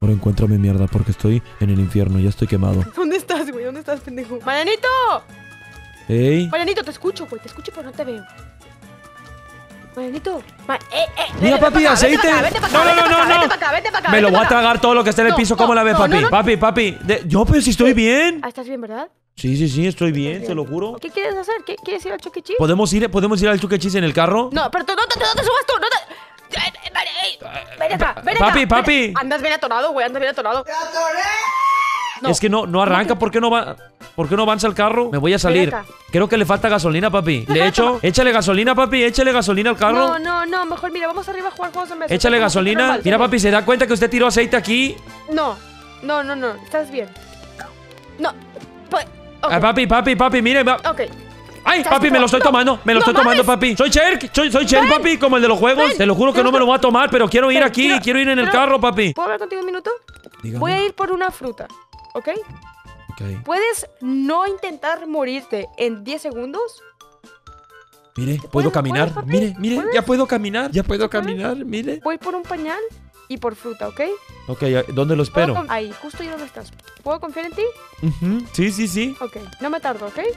Ahora encuéntrame mierda porque estoy en el infierno. Ya estoy quemado. ¿Dónde estás, güey? ¿Dónde estás, pendejo? ¡Marianito! ¡Ey! Marianito, te escucho, güey. Te escucho, pero no te veo. Marianito. Mira, papi, aceite. No. Vete para acá. Me lo voy a tragar todo lo que está en el piso. ¿Cómo la ves, papi? Papi. Yo, pero si estoy bien. Ah, ¿estás bien, verdad? Sí, estoy bien, te lo juro. ¿Qué quieres hacer? ¿Quieres ir al Chuck E. Cheese? ¿Podemos ir al Chuck E. Cheese en el carro? No, pero no te subas tú, no te... Ven acá. Papi. Andas bien atorado, güey, andas bien atorado. ¡Te atoré! No. Es que no arranca, ¿por qué no va? ¿Por qué no avanza el carro? Me voy a salir. Creo que le falta gasolina, papi. Le echo. Échale gasolina, papi. Échale gasolina al carro. No, mejor mira, vamos arriba a jugar juegos de mesa. Échale gasolina. Mira, papi, ¿se da cuenta que usted tiró aceite aquí? No. Estás bien. No. Okay. Papi, mire. Ok. ¡Ay, papi, me lo estoy tomando! Me lo estoy tomando, papi. Soy Cher, papi, como el de los juegos. Te lo juro que no me lo voy a tomar, pero quiero ir aquí. Quiero ir en el carro, papi. ¿Puedo hablar contigo un minuto? Dígame. Voy a ir por una fruta, ¿ok? ¿Puedes no intentar morirte en 10 segundos? Mire, puedo caminar. Mire, ¿Puedes? ya puedo caminar. Mire. Voy por un pañal y por fruta, ¿ok? Ok, ¿dónde lo espero? Ahí, justo ahí donde estás. ¿Puedo confiar en ti? Sí. Ok, no me tardo, ¿ok?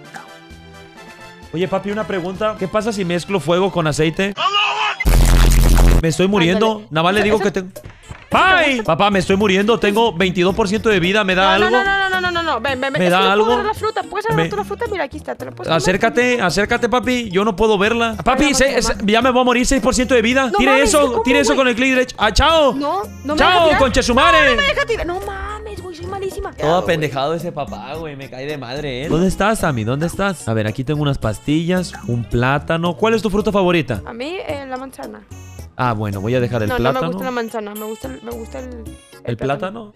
Oye, papi, una pregunta. ¿Qué pasa si mezclo fuego con aceite? Me estoy muriendo. Ándale. Nada más le digo que tengo... ¡Ay! Papá, me estoy muriendo. Tengo 22% de vida. ¿Me da algo? No. Ven. ¿Me da algo? ¿Puedes agarrar la fruta? ¿Puedes agarrar tú la fruta? Mira, aquí está. ¿Te la puedes comer? Acércate, papi. Yo no puedo verla. Papi, Toma. ya me voy a morir 6% de vida. No Tire mames, eso ¿cómo, con el clic derecho. ¡Ah, chao! No me ¡Chao, deja tirar. conchesumare! No me deja tirar. No mames, güey, soy malísima. Todo pendejado ese papá, güey. Me cae de madre, ¿eh? ¿Dónde estás, Sammy? ¿Dónde estás? A ver, aquí tengo unas pastillas, un plátano. ¿Cuál es tu fruta favorita? A mí, la manzana. Ah, bueno, voy a dejar el plátano. No me gusta la manzana, me gusta ¿El plátano?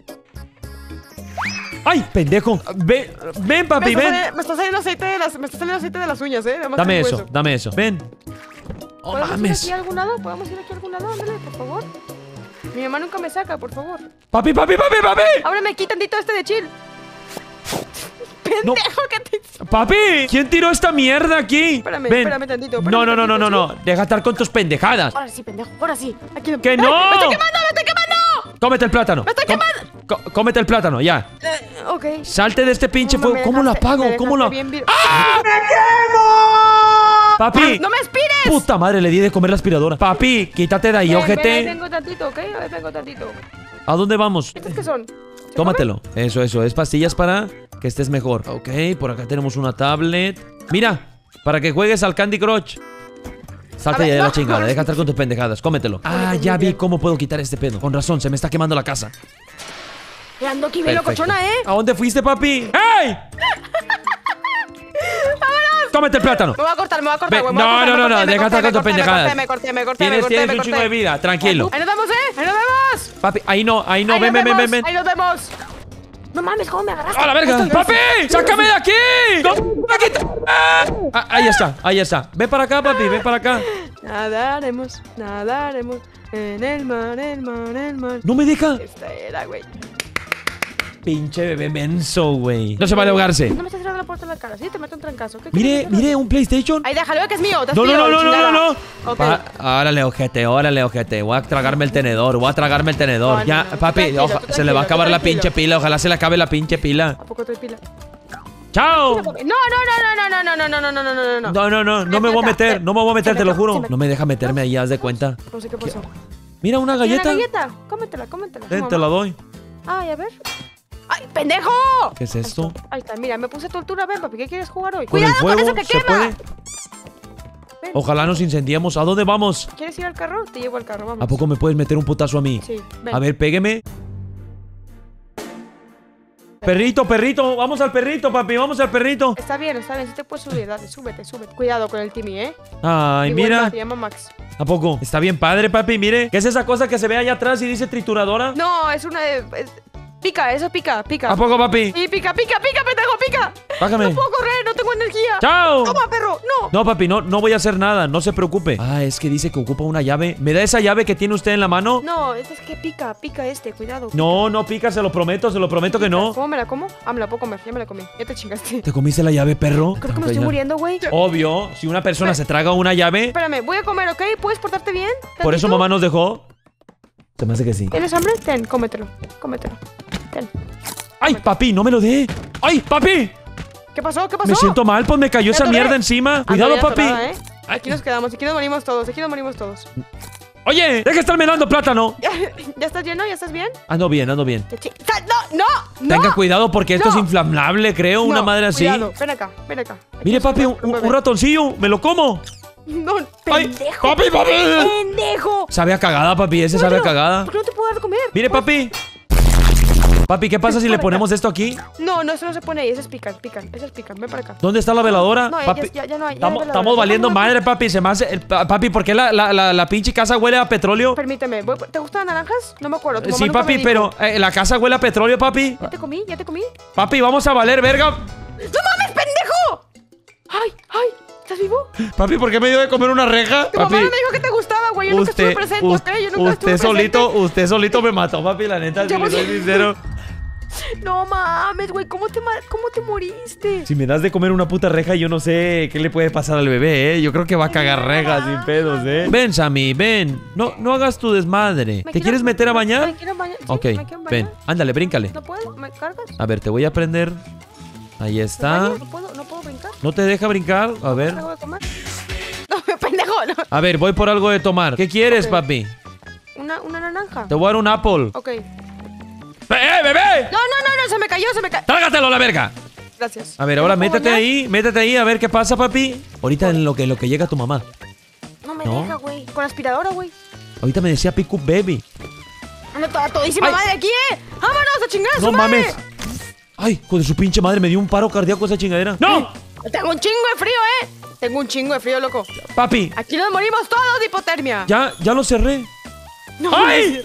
¡Ay, pendejo! Ven, papi, ven. Me está saliendo aceite de las uñas, Además Dame eso. Ven. Oh, mames. ¿Podemos ir aquí a algún lado? Ándale, por favor. Mi mamá nunca me saca, por favor. Papi. Ábreme aquí tantito de chill. Pendejo, que te... Papi, ¿quién tiró esta mierda aquí? Espérame tantito. No. Deja estar con tus pendejadas. Ahora sí, pendejo, ahora sí. Aquí ¡Que no! ¡Me estoy quemando! Cómete el plátano. ¡Me estoy quemando! Cómete el plátano, ya. Ok. Salte de este pinche No, fuego. ¿Cómo lo apago? ¿Cómo lo...? ¡Ah! ¡Me quemo! Papi. ¡No me aspires! Puta madre, le di de comer la aspiradora. Papi, quítate de ahí, ojete. Vengo tantito, ¿ok? Vengo tantito. ¿A dónde vamos? ¿Estos qué son? Tómatelo. Eso. Es pastillas para que estés mejor. Ok, por acá tenemos una tablet. Mira, para que juegues al Candy Crush. Salte ya de la chingada, deja estar con tus pendejadas. Cómetelo. Ah, ya vi cómo puedo quitar este pedo. Con razón, se me está quemando la casa. Ando aquí bien locochona, ¿A dónde fuiste, papi? ¡Ey! ¡Cómete el plátano! Me voy a cortar, güey. No, deja estar con tus pendejadas. Me corté. Tienes un chingo de vida, tranquilo. Ahí nos vemos, Ahí nos vemos. Papi, ahí no, ven. Ahí nos vemos. No mames, ¿cómo me agarraste? ¡A la verga! ¡Papi! ¡Sácame de aquí! Ahí está. Ven para acá, papi, ven para acá. Nadaremos en el mar. ¡No me deja! Esta era, güey. Pinche bebé menso, güey. No se vale ahogarse. No me estás cerrando la puerta en la cara, ¿sí? Te meto un trancazo. Mire, un PlayStation. Ahí déjalo, que es mío. No. Ok. Órale, ojete. Voy a tragarme el tenedor. Ya, papi, se le va a acabar la pinche pila. Ojalá se le acabe la pinche pila. ¿A poco trae pila? ¡Chao! No. No me voy a meter, te lo juro. No me deja meterme ahí, haz de cuenta. No sé qué pasó. Mira, una galleta. ¿Una galleta? Cómetela. Te la doy. Ay, a ver. ¡Ay, pendejo! ¿Qué es esto? Ahí está, mira, me puse tu altura. Ven, papi, ¿qué quieres jugar hoy? ¿Con el ¡Cuidado fuego con eso que se quema! puede? Ven. Ojalá nos incendiemos. ¿A dónde vamos? ¿Quieres ir al carro? Te llevo al carro, vamos. ¿A poco me puedes meter un putazo a mí? Sí, ven. A ver, pégueme. Perrito, vamos al perrito, papi, vamos al perrito. Está bien, sí te puedes subir, dale, súbete. Cuidado con el Timmy, Ay, mira. Se llama Max. ¿A poco? Está bien padre, papi, mire. ¿Qué es esa cosa que se ve allá atrás y dice trituradora? No, es una... Pica, eso pica. ¿A poco, papi? Sí, pica, pendejo, pica. Págame. No puedo correr, no tengo energía. ¡Chao! Toma, perro, no. No, papi, no voy a hacer nada, no se preocupe. Ah, es que dice que ocupa una llave. ¿Me da esa llave que tiene usted en la mano? No, es que pica cuidado. No pica, se lo prometo que no. ¿Cómo me la como? Ah, me la puedo comer, ya me la comí. Ya te chingaste. ¿Te comiste la llave, perro? Creo que me estoy muriendo, güey. Obvio, si una persona se traga una llave. Espérame, voy a comer, ¿ok? ¿Puedes portarte bien? Por eso mamá nos dejó. Se me hace que sí. ¿Tienes hambre? Ten, cómetelo. Cómetelo. Ten. ¡Ay, papi! ¡No me lo dé! ¡Ay, papi! ¿Qué pasó? ¿Qué pasó? Me siento mal, pues me cayó esa mierda encima. Cuidado, papi. Aquí nos quedamos, aquí nos morimos todos, aquí nos morimos todos. Oye, deja de estarme dando plátano. ¿Ya estás lleno? ¿Ya estás bien? Ando bien, ando bien. ¡No! Tenga cuidado porque esto es inflamable, creo, una madre así. Cuidado. Ven acá, ven acá. Mire, papi, un ratoncillo, me lo como. No, ¡ay, pendejo! papi! ¡Pendejo! Sabe a cagada, papi, ese sabe a cagada. ¿Por qué no te puedo dar de comer? Mire, papi. Papi, ¿qué pasa si le ponemos esto aquí? No, eso no se pone ahí, ese es pican. Ven para acá. ¿Dónde está la veladora? No, papi, ya no hay. Estamos valiendo madre, papi. Se me hace. Papi, ¿por qué la pinche casa huele a petróleo? Permíteme, ¿te gustan las naranjas? No me acuerdo. Sí, papi, pero la casa huele a petróleo, papi. ¿Ya te comí? Papi, vamos a valer, verga. ¡No mames, pendejo! ¡Ay! ¿Estás vivo? Papi, ¿por qué me dio de comer una reja? Tu papi, mamá no me dijo que te gustaba, güey. Yo nunca estuve presente, ¿ok? Yo nunca estuve presente. Usted solito me mató, papi, la neta, si le soy sincero. No mames, güey, ¿cómo te moriste? Si me das de comer una puta reja, yo no sé qué le puede pasar al bebé, ¿eh? Yo creo que va a cagar rejas sin pedos, ¿eh? Ven, Sammy, ven. No hagas tu desmadre. ¿Te quieres meter a bañar? Me quiero bañar. Sí, Ok, me quiero bañar. ven. Ándale, bríncale. ¿No puedo? ¿Me cargas? A ver, te voy a prender. Ahí está. ¿No puedo brincar? ¿No te deja brincar? A ver. ¿Algo de comer? No, pendejo, no. A ver, voy por algo de tomar. ¿Qué quieres, Ok. papi? Una naranja. Te voy a dar un apple. Ok. Bebé! No, se me cayó. ¡Trágatelo a la verga! Gracias. A ver, ahora ¿Me puedo métete ahí, a ver qué pasa, papi. Ahorita en lo que llega tu mamá. No me ¿No? deja, güey. Con aspiradora, güey. Ahorita me decía Pick Up Baby. Anda toda todísima Ay. madre aquí, ¡Vámonos a chingar a No su madre! mames. Ay, hijo de su pinche madre, me dio un paro cardíaco esa chingadera. ¡No! Tengo un chingo de frío, Tengo un chingo de frío, loco. Papi, Aquí nos morimos todos de hipotermia. ya lo cerré. No, ¡Ay!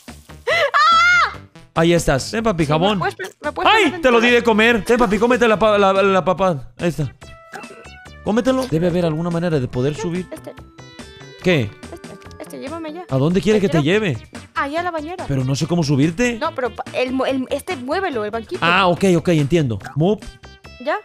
Ahí estás. Ven, papi, jabón. ¿Me puedes ¡Ay! poner Te lo en- di de comer. Ven, papi, cómete la papada. Ahí está. Cómetelo. Debe haber alguna manera de poder subir. ¿Qué? Llévame ya. ¿A dónde quiere que te lleve? Allá a la bañera. Pero no sé cómo subirte. No, pero muévelo, el banquito. Ah, ok, entiendo. Move. ¿Ya?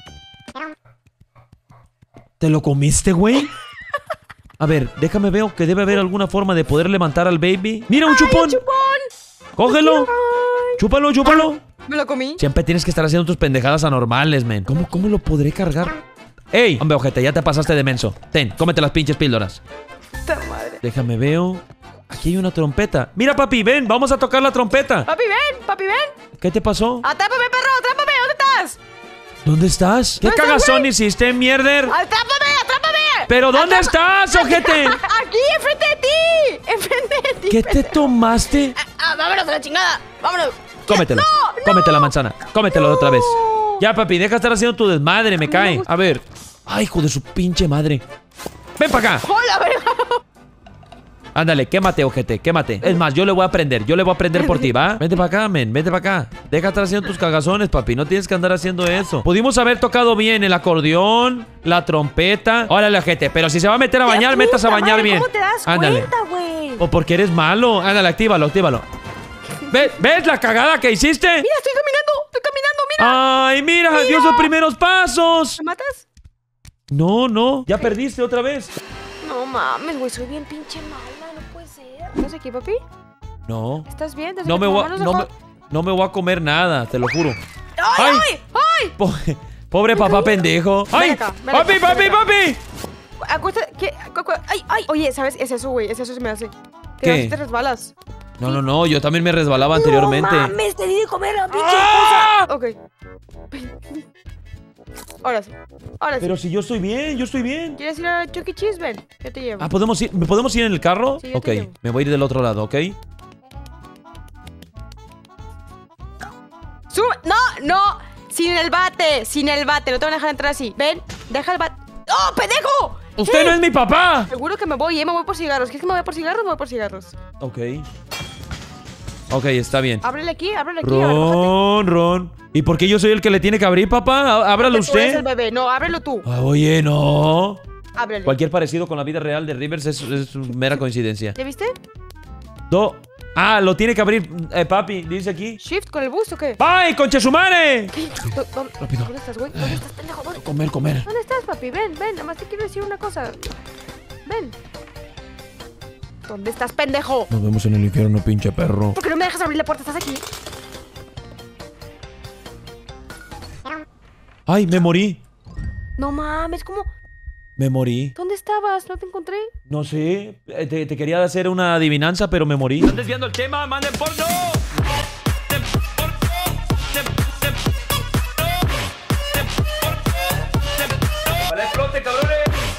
¿Te lo comiste, güey? A ver, déjame ver que debe haber alguna forma de poder levantar al baby. ¡Mira, un chupón! ¡Chupón! ¡Cógelo! Ay. ¡Chúpalo! Me lo comí. Siempre tienes que estar haciendo tus pendejadas anormales, men. ¿Cómo lo podré cargar? ¡Ey! Hombre, ojete, ya te pasaste de menso. Ten, cómete las pinches píldoras. Puta madre. Déjame veo. Aquí hay una trompeta. Mira, papi, ven, vamos a tocar la trompeta. Papi, ven. ¿Qué te pasó? ¡Atrápame, perro! ¡Atrápame! ¿Dónde estás? ¿Dónde estás? ¿Qué ¿Dónde estás, cagazón güey? hiciste, mierder? ¡Atrápame! ¿Pero dónde estás, ojete? ¡Aquí, enfrente de ti! ¡Enfrente de ti! ¿Qué te tomaste? ¡Vámonos a la chingada! ¡Vámonos! Cómetelo. ¡No! Cómete la manzana. Cómetelo otra vez. Ya, papi, deja de estar haciendo tu desmadre, me cae. A ver. Ay, hijo de su pinche madre. Ven para acá. ¡Hola, verga! Ándale, quémate, ojete, quémate. Es más, yo le voy a prender por ti, ¿va? Vente para acá, men, vente para acá. Deja de estar haciendo tus cagazones, papi. No tienes que andar haciendo eso. Pudimos haber tocado bien el acordeón, la trompeta. Órale, ojete, pero si se va a meter a bañar, métase a bañar bien. ¿Cómo te das Ándale. cuenta, güey? O porque eres malo. Ándale, actívalo. ¿Ves la cagada que hiciste? Mira, estoy caminando, mira. Ay, mira, dio sus primeros pasos. ¿Me matas? No, ya perdiste otra vez. No mames, güey, soy bien pinche mala, no puede ser. ¿Estás aquí, papi? No. ¿Estás bien? ¿Desde No que me tu voy mamá nos a, dejó? no me voy a comer nada, te lo juro. ¡Ay! Pobre papá pendejo. ¡Ay! acá, ven ¡Papi! Acuérdate, ¡ay! Oye, ¿sabes? Es eso, güey, eso se me hace. ¿Qué? Te resbalas. No, yo también me resbalaba anteriormente. No mames, te di de comer a pinche ¡Ah! cosa. Ok. Ahora sí. Pero si yo estoy bien. ¿Quieres ir a Chuck E. Cheese? Ven, yo te llevo. Ah, ¿podemos ir en el carro? Sí, yo ok, te llevo. me voy a ir del otro lado, ¿ok? No, sin el bate, no te van a dejar entrar así. Ven, deja el bate. ¡Oh, pendejo! ¡Usted no es mi papá! Seguro que me voy por cigarros. ¿Quieres que me vaya por cigarros? Me voy por cigarros. Ok, está bien. Ábrele aquí, Ron. ¿Y por qué yo soy el que le tiene que abrir, papá? Ábralo Tú eres el usted. bebé, no, ábrelo tú. Oye, no. Ábrele. Cualquier parecido con la vida real de Rivers es mera coincidencia. ¿Ya viste? Lo tiene que abrir, papi, dice aquí. ¿Shift con el bus o qué? ¡Ay, conchesumare! Rápido. ¿Dónde estás, güey? ¿Dónde estás, pendejo? Comer. ¿Dónde estás, papi? Ven, nada más te quiero decir una cosa. Ven. ¿Dónde estás, pendejo? Nos vemos en el infierno, pinche perro. ¿Por qué no me dejas abrir la puerta? ¿Estás aquí? ¡Ay, me morí! No mames, ¿cómo? Me morí. ¿Dónde estabas? ¿No te encontré? No sé. Te quería hacer una adivinanza, pero me morí. ¿Están desviando el tema? ¡Manden porno! ¡Vale, explote, cabrones!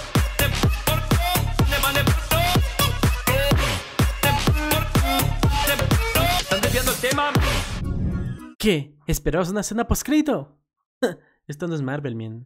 ¿Están desviando el tema? ¿Qué? ¿Esperabas una escena postcrédito? Esto no es Marvel, man.